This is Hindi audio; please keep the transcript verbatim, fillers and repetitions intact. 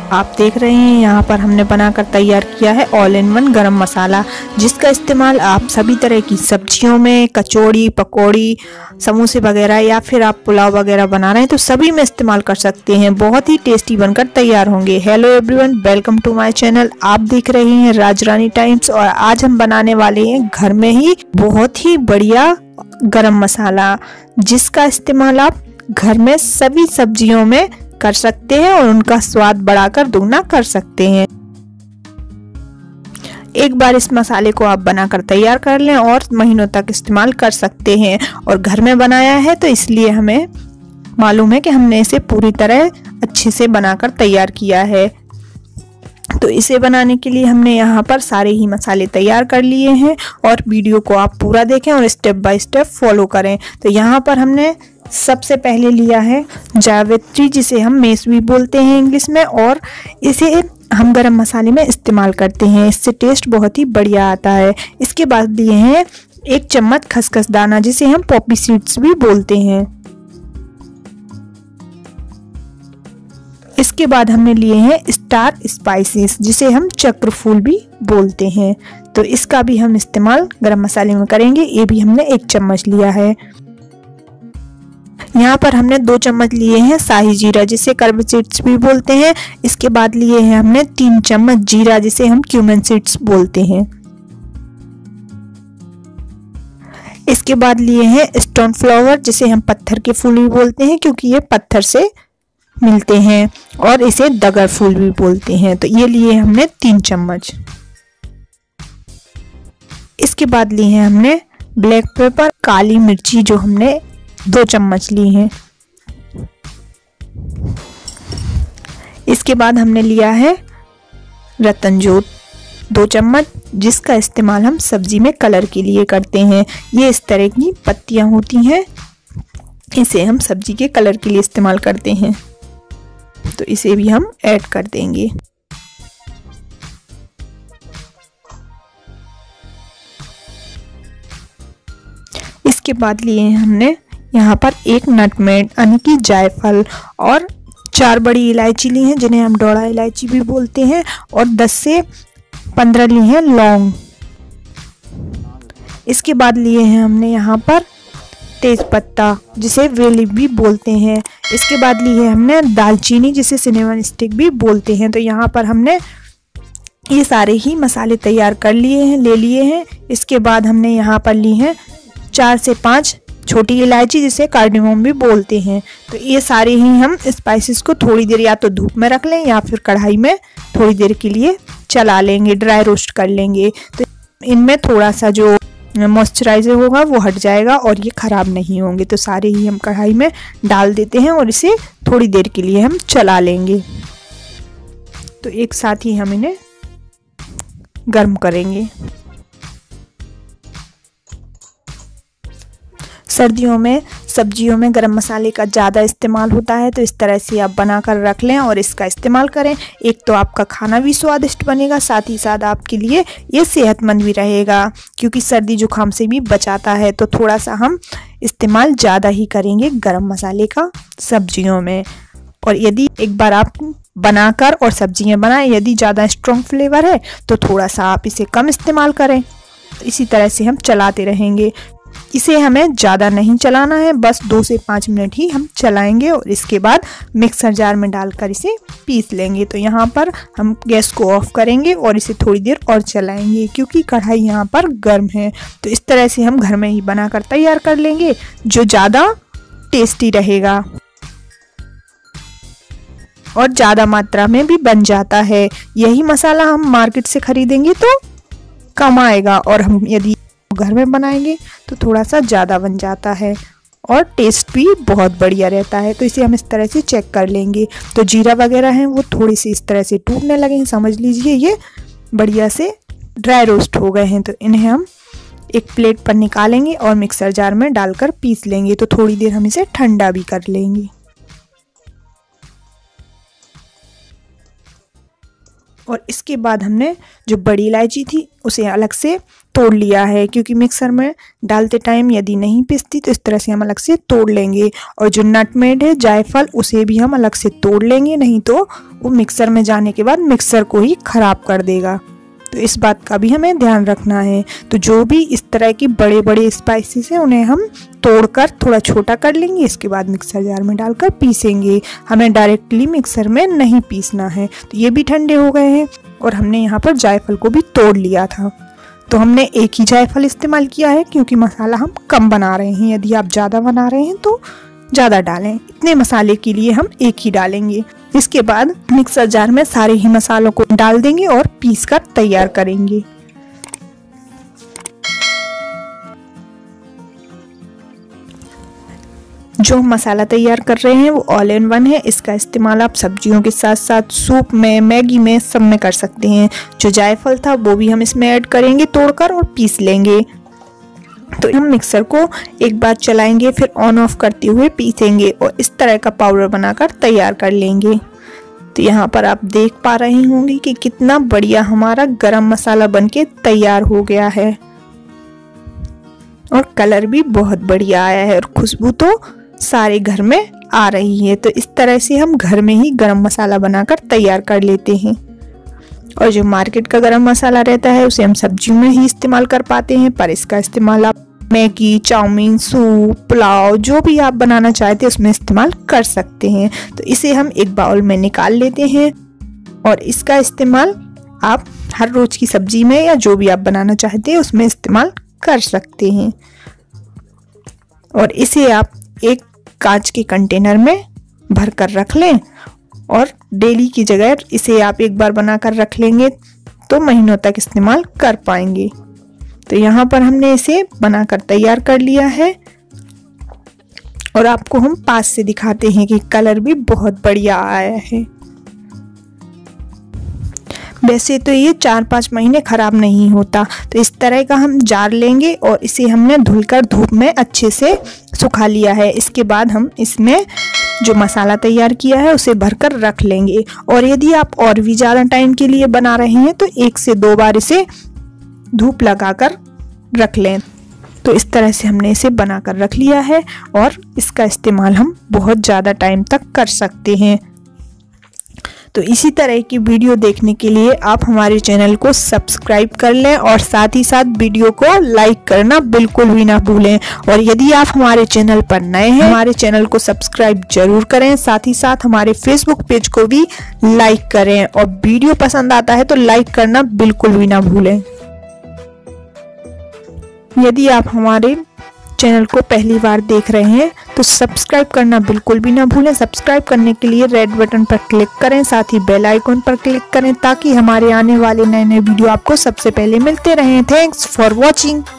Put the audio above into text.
आप देख रहे हैं यहाँ पर हमने बनाकर तैयार किया है ऑल इन वन गरम मसाला, जिसका इस्तेमाल आप सभी तरह की सब्जियों में, कचौड़ी, पकौड़ी, समोसे वगैरह या फिर आप पुलाव वगैरह बना रहे हैं तो सभी में इस्तेमाल कर सकते हैं। बहुत ही टेस्टी बनकर तैयार होंगे। Hello everyone, welcome to my channel. आप देख रहे हैं राजरानी टाइम्स और आज हम बनाने वाले हैं घर में ही बहुत ही बढ़िया गरम मसाला, जिसका इस्तेमाल आप घर में सभी सब्जियों में कर सकते हैं और उनका स्वाद बढ़ाकर दुगना कर सकते हैं। एक बार इस मसाले को आप बनाकर तैयार कर लें और महीनों तक इस्तेमाल कर सकते हैं। और घर में बनाया है तो इसलिए हमें मालूम है कि हमने इसे पूरी तरह अच्छे से बनाकर तैयार किया है। तो इसे बनाने के लिए हमने यहाँ पर सारे ही मसाले तैयार कर लिए हैं और वीडियो को आप पूरा देखें और स्टेप बाय स्टेप फॉलो करें। तो यहाँ पर हमने सबसे पहले लिया है जावित्री, जिसे हम मेस भी बोलते हैं इंग्लिश में, और इसे हम गरम मसाले में इस्तेमाल करते हैं। इससे टेस्ट बहुत ही बढ़िया आता है। इसके बाद लिए हैं एक चम्मच खसखस दाना, जिसे हम पॉपी सीड्स भी बोलते हैं। इसके बाद हमने लिए हैं स्टार स्पाइसेस, जिसे हम चक्र फूल भी बोलते हैं। तो इसका भी हम इस्तेमाल गरम मसाले में करेंगे। ये भी हमने एक चम्मच लिया है। यहाँ पर हमने दो चम्मच लिए हैं शाही जीरा, जिसे कर्व सीड्स भी बोलते हैं। इसके बाद लिए हैं हमने तीन चम्मच जीरा, जिसे हम क्यूमिन सीड्स बोलते हैं। इसके बाद लिए हैं स्टोन फ्लावर, जिसे हम पत्थर के फूल भी बोलते हैं क्योंकि ये पत्थर से मिलते हैं, और इसे दगर फूल भी बोलते हैं। तो ये लिए हमने तीन चम्मच। इसके बाद लिए हैं हमने ब्लैक पेपर, काली मिर्ची, जो हमने दो चम्मच ली हैं। इसके बाद हमने लिया है रतनजोत, दो चम्मच, जिसका इस्तेमाल हम सब्जी में कलर के लिए करते हैं। ये इस तरह की पत्तियां होती हैं, इसे हम सब्जी के कलर के लिए इस्तेमाल करते हैं। तो इसे भी हम ऐड कर देंगे। इसके बाद लिए हैं हमने यहाँ पर एक नटमेग यानी कि जायफल, और चार बड़ी इलायची ली हैं, जिन्हें हम डोड़ा इलायची भी बोलते हैं, और दस से पंद्रह ली हैं लौंग। इसके बाद लिए हैं हमने यहाँ पर तेज पत्ता, जिसे वेली भी बोलते हैं। इसके बाद ली है हमने दालचीनी, जिसे सिनेमन स्टिक भी बोलते हैं। तो यहाँ पर हमने ये सारे ही मसाले तैयार कर लिए हैं, ले लिए हैं। इसके बाद हमने यहाँ पर ली हैं चार से पाँच छोटी इलायची, जिसे कार्डेमम भी बोलते हैं। तो ये सारे ही हम स्पाइसेस को थोड़ी देर या तो धूप में रख लें या फिर कढ़ाई में थोड़ी देर के लिए चला लेंगे, ड्राई रोस्ट कर लेंगे। तो इनमें थोड़ा सा जो मॉइस्चराइजर होगा वो हट जाएगा और ये ख़राब नहीं होंगे। तो सारे ही हम कढ़ाई में डाल देते हैं और इसे थोड़ी देर के लिए हम चला लेंगे। तो एक साथ ही हम इन्हें गर्म करेंगे। सर्दियों में सब्जियों में गरम मसाले का ज़्यादा इस्तेमाल होता है, तो इस तरह से आप बनाकर रख लें और इसका इस्तेमाल करें। एक तो आपका खाना भी स्वादिष्ट बनेगा, साथ ही साथ आपके लिए ये सेहतमंद भी रहेगा, क्योंकि सर्दी जुकाम से भी बचाता है। तो थोड़ा सा हम इस्तेमाल ज़्यादा ही करेंगे गरम मसाले का सब्जियों में। और यदि एक बार आप बनाकर और सब्जियाँ बनाएं, यदि ज़्यादा स्ट्रॉन्ग फ्लेवर है तो थोड़ा सा आप इसे कम इस्तेमाल करें। इसी तरह से हम चलाते रहेंगे। इसे हमें ज़्यादा नहीं चलाना है, बस दो से पाँच मिनट ही हम चलाएंगे और इसके बाद मिक्सर जार में डालकर इसे पीस लेंगे। तो यहाँ पर हम गैस को ऑफ करेंगे और इसे थोड़ी देर और चलाएंगे, क्योंकि कढ़ाई यहाँ पर गर्म है। तो इस तरह से हम घर में ही बनाकर तैयार कर लेंगे, जो ज़्यादा टेस्टी रहेगा और ज़्यादा मात्रा में भी बन जाता है। यही मसाला हम मार्केट से खरीदेंगे तो कम आएगा, और हम यदि घर में बनाएंगे तो थोड़ा सा ज़्यादा बन जाता है और टेस्ट भी बहुत बढ़िया रहता है। तो इसे हम इस तरह से चेक कर लेंगे। तो जीरा वगैरह हैं वो थोड़ी सी इस तरह से टूटने लगे हैं, समझ लीजिए ये बढ़िया से ड्राई रोस्ट हो गए हैं। तो इन्हें हम एक प्लेट पर निकालेंगे और मिक्सर जार में डालकर पीस लेंगे। तो थोड़ी देर हम इसे ठंडा भी कर लेंगे। और इसके बाद हमने जो बड़ी इलायची थी उसे अलग से तोड़ लिया है, क्योंकि मिक्सर में डालते टाइम यदि नहीं पिसती तो इस तरह से हम अलग से तोड़ लेंगे। और जो नटमेड है, जायफल, उसे भी हम अलग से तोड़ लेंगे, नहीं तो वो मिक्सर में जाने के बाद मिक्सर को ही खराब कर देगा। तो इस बात का भी हमें ध्यान रखना है। तो जो भी इस तरह की बड़े बड़े स्पाइसेस हैं उन्हें हम तोड़कर थोड़ा छोटा कर लेंगे, इसके बाद मिक्सर जार में डालकर पीसेंगे। हमें डायरेक्टली मिक्सर में नहीं पीसना है। तो ये भी ठंडे हो गए हैं और हमने यहाँ पर जायफल को भी तोड़ लिया था। तो हमने एक ही जायफल इस्तेमाल किया है, क्योंकि मसाला हम कम बना रहे हैं। यदि आप ज़्यादा बना रहे हैं तो ज़्यादा डालें, इतने मसाले के लिए हम एक ही डालेंगे। इसके बाद मिक्सर जार में सारे ही मसालों को डाल देंगे और पीस कर तैयार करेंगे। जो हम मसाला तैयार कर रहे हैं वो ऑल इन वन है। इसका इस्तेमाल आप सब्जियों के साथ साथ सूप में, मैगी में, सब में कर सकते हैं। जो जायफल था वो भी हम इसमें ऐड करेंगे तोड़कर और पीस लेंगे। तो हम मिक्सर को एक बार चलाएंगे, फिर ऑन ऑफ करते हुए पीसेंगे और इस तरह का पाउडर बनाकर तैयार कर लेंगे। तो यहाँ पर आप देख पा रहे होंगे कि कितना बढ़िया हमारा गरम मसाला बनके तैयार हो गया है और कलर भी बहुत बढ़िया आया है और खुशबू तो सारे घर में आ रही है। तो इस तरह से हम घर में ही गरम मसाला बनाकर तैयार कर लेते हैं। और जो मार्केट का गरम मसाला रहता है उसे हम सब्जियों में ही इस्तेमाल कर पाते हैं, पर इसका इस्तेमाल आप मैगी, चाउमीन, सूप, पुलाव, जो भी आप बनाना चाहते हैं उसमें इस्तेमाल कर सकते हैं। तो इसे हम एक बाउल में निकाल लेते हैं और इसका इस्तेमाल आप हर रोज की सब्जी में या जो भी आप बनाना चाहते हैं उसमें इस्तेमाल कर सकते हैं। और इसे आप एक कांच के कंटेनर में भर कर रख लें और डेली की जगह इसे आप एक बार बनाकर रख लेंगे तो महीनों तक इस्तेमाल कर पाएंगे। तो यहाँ पर हमने इसे बनाकर तैयार कर लिया है और आपको हम पास से दिखाते हैं कि कलर भी बहुत बढ़िया आया है। वैसे तो ये चार पाँच महीने खराब नहीं होता। तो इस तरह का हम जार लेंगे और इसे हमने धुलकर धूप में अच्छे से सुखा लिया है। इसके बाद हम इसमें जो मसाला तैयार किया है उसे भरकर रख लेंगे। और यदि आप और भी ज़्यादा टाइम के लिए बना रहे हैं तो एक से दो बार इसे धूप लगाकर रख लें। तो इस तरह से हमने इसे बनाकर रख लिया है और इसका इस्तेमाल हम बहुत ज़्यादा टाइम तक कर सकते हैं। तो इसी तरह की वीडियो देखने के लिए आप हमारे चैनल को सब्सक्राइब कर लें और साथ ही साथ वीडियो को लाइक करना बिल्कुल भी ना भूलें। और यदि आप हमारे चैनल पर नए हैं, हमारे चैनल को सब्सक्राइब जरूर करें। साथ ही साथ हमारे फेसबुक पेज को भी लाइक करें और वीडियो पसंद आता है तो लाइक करना बिल्कुल भी ना भूलें। यदि आप हमारे चैनल को पहली बार देख रहे हैं तो सब्सक्राइब करना बिल्कुल भी ना भूलें। सब्सक्राइब करने के लिए रेड बटन पर क्लिक करें, साथ ही बेल आइकन पर क्लिक करें ताकि हमारे आने वाले नए नए वीडियो आपको सबसे पहले मिलते रहें। Thanks for watching.